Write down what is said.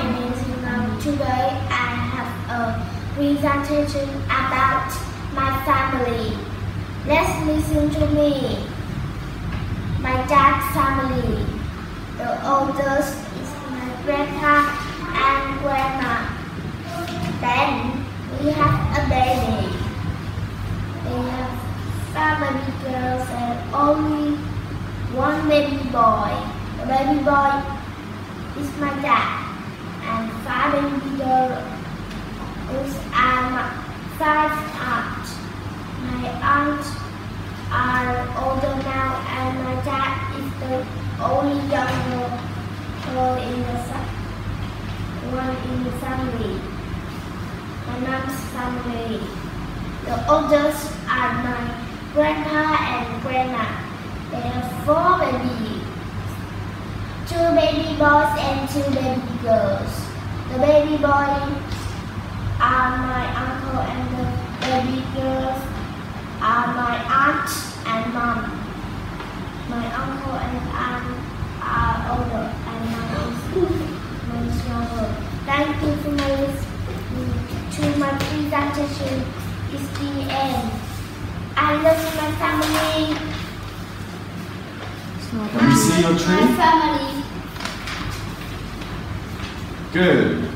name is Minh. Today I have a presentation about my family. Let's listen to me. My dad's family. The oldest is my grandpa and grandma. Then we have a baby. They have family girls and only one baby boy. The baby boy is my dad, and five baby girls are my five aunts. My aunts are older now, and my dad is the only younger girl in the family. My mom's family. The oldest are my grandpa and grandma. They have four babies. Two baby boys and two baby girls. The baby boys are my uncle and the baby girls are my aunt and mom. My uncle and aunt are older and mom is younger. Thank you for listening to my presentation. It's the end. I love my family. Let me see your tree. My family. Good.